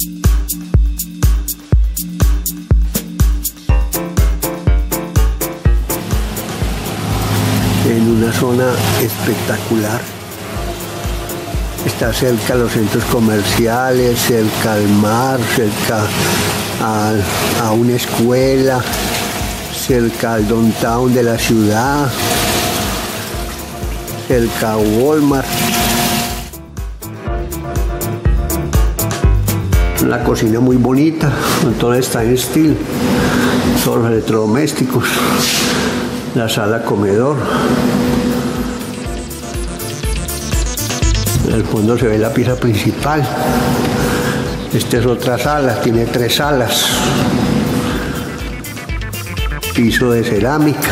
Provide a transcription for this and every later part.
En una zona espectacular. Está cerca a los centros comerciales, cerca al mar, cerca a una escuela, cerca al downtown de la ciudad, cerca a Walmart. Una cocina muy bonita, con todo stainless steel, todos los electrodomésticos, la sala comedor. En el fondo se ve la pieza principal. Esta es otra sala, tiene 3 salas. Piso de cerámica.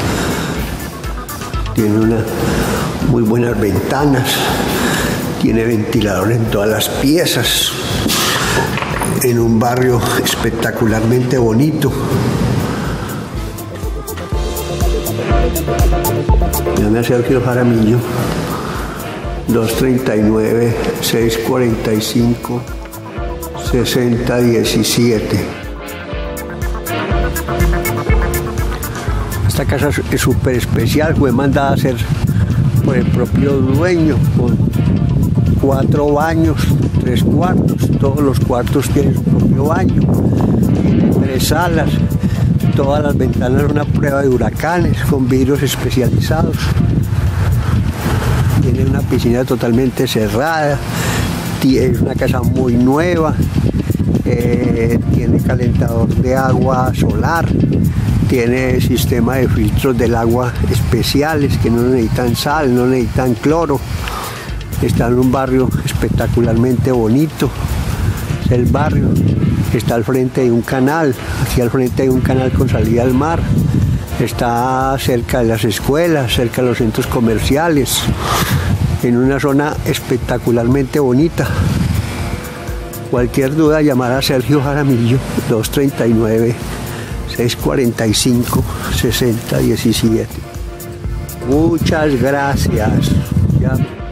Tiene unas muy buenas ventanas. Tiene ventilador en todas las piezas. En un barrio espectacularmente bonito. Llame a Sergio Jaramillo. 239-645-6017. Esta casa es súper especial, fue mandada a hacer por el propio dueño, con 4 baños, 3 cuartos, todos los cuartos tienen su propio baño, tiene 3 salas, todas las ventanas son a prueba de huracanes, con vidrios especializados. Tiene una piscina totalmente cerrada, es una casa muy nueva, tiene calentador de agua solar, tiene sistema de filtros del agua especiales que no necesitan sal, no necesitan cloro. Está en un barrio espectacularmente bonito, es el barrio que está al frente de un canal, aquí al frente hay un canal con salida al mar. Está cerca de las escuelas, cerca de los centros comerciales, en una zona espectacularmente bonita. Cualquier duda, llamar a Sergio Jaramillo, 239-645-6017. Muchas gracias.